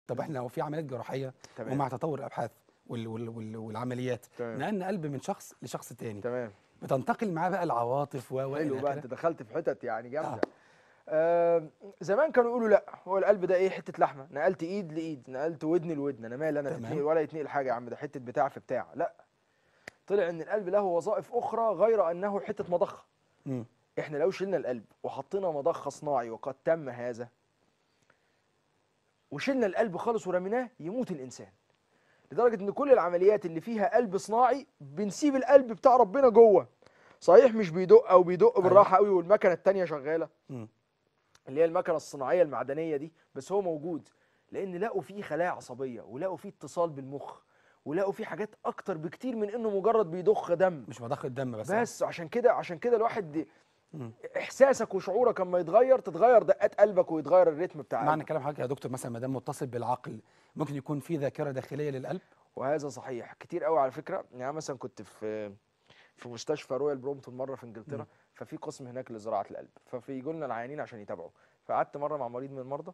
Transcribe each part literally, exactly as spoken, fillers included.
طب احنا لو في عمليات جراحيه تمام. ومع تطور الابحاث وال وال وال والعمليات تمام. نقلنا قلب من شخص لشخص تاني، تمام. بتنتقل معاه بقى العواطف و حلو الى بقى، اخره. انت دخلت في حتت يعني جامده. اه آه زمان كانوا يقولوا لا، هو القلب ده ايه؟ حته لحمه، نقلت ايد لايد، نقلت ودن لودن، انا مالي انا تتنقل تمام. ولا يتنقل حاجه يا عم، ده حته بتاع في بتاع. لا، طلع ان القلب له وظائف اخرى غير انه حته مضخه. امم احنا لو شلنا القلب وحطينا مضخه صناعي، وقد تم هذا، وشلنا القلب خالص ورميناه، يموت الانسان. لدرجه ان كل العمليات اللي فيها قلب صناعي بنسيب القلب بتاع ربنا جوه. صحيح مش بيدق او بيدق ايوه. بالراحه قوي والمكنه التانيه شغاله، امم اللي هي المكنه الصناعيه المعدنيه دي، بس هو موجود. لان لقوا فيه خلايا عصبيه، ولقوا فيه اتصال بالمخ، ولقوا فيه حاجات اكتر بكتير من انه مجرد بيضخ دم. مش مضخ الدم بس. بس عشان كده عشان كده الواحد مم. احساسك وشعورك اما يتغير، تتغير دقات قلبك ويتغير الريتم بتاع معنى قلبك. كلام حضرتك يا دكتور مثلا ما دام متصل بالعقل ممكن يكون في ذاكره داخليه للقلب. وهذا صحيح كتير قوي على فكره. يعني مثلا كنت في في مستشفى رويال برومتون مره في انجلترا، مم. ففي قسم هناك لزراعه القلب، فبيجوا لنا العيانين عشان يتابعوا. فقعدت مره مع مريض من المرضى،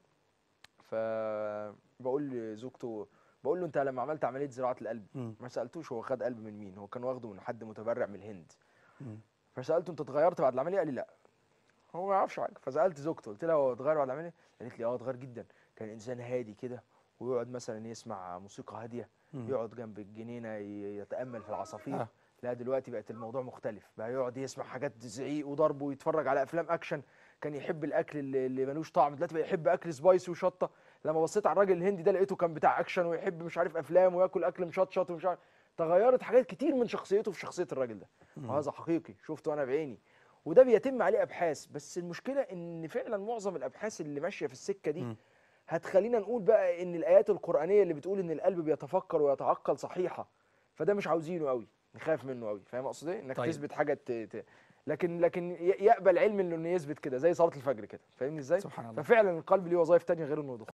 فبقول لزوجته، بقول له انت لما عملت عمليه زراعه القلب مم. ما سالتوش هو خد قلب من مين، هو كان واخده من حد متبرع من الهند. مم. فسالته انت اتغيرت بعد العمليه؟ قال لي لا، هو ما يعرفش حاجه. فسالت زوجته قلت لها هو اتغير بعد العمليه؟ قالت لي اه اتغير جدا، كان انسان هادي كده، ويقعد مثلا يسمع موسيقى هاديه، مم. يقعد جنب الجنينه ي- يتامل في العصافير. اه لا دلوقتي بقت الموضوع مختلف، بقى يقعد يسمع حاجات زعيق وضرب ويتفرج على افلام اكشن. كان يحب الاكل اللي اللي ملوش طعم، دلوقتي بقى يحب اكل سبايسي وشطه. لما بصيت على الراجل الهندي ده لقيته كان بتاع اكشن ويحب مش عارف افلام وياكل اكل مشطشط ومش عارف. تغيرت حاجات كتير من شخصيته في شخصيه الراجل ده، مم. وهذا حقيقي شفته انا بعيني. وده بيتم عليه ابحاث، بس المشكله ان فعلا معظم الابحاث اللي ماشيه في السكه دي مم. هتخلينا نقول بقى ان الايات القرانيه اللي بتقول ان القلب بيتفكر ويتعقل صحيحه، فده مش عاوزينه قوي، نخاف منه قوي. فاهم اقصد ايه؟ انك طيب. تثبت حاجه ت... ت... لكن لكن ي- يقبل علم انه يثبت كده زي صلاه الفجر كده. فاهمني ازاي؟ سبحان الله. ففعلا القلب ليه وظائف تانية غير انه يضخ.